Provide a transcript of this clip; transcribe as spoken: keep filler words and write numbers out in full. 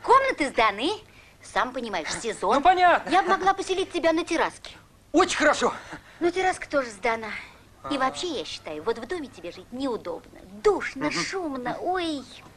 Комнаты сданы. Сам понимаешь, сезон. Ну, понятно. Я бы могла поселить тебя на терраске. Очень хорошо. Но терраска тоже сдана. И вообще, я считаю, вот в доме тебе жить неудобно. Душно, шумно, ой.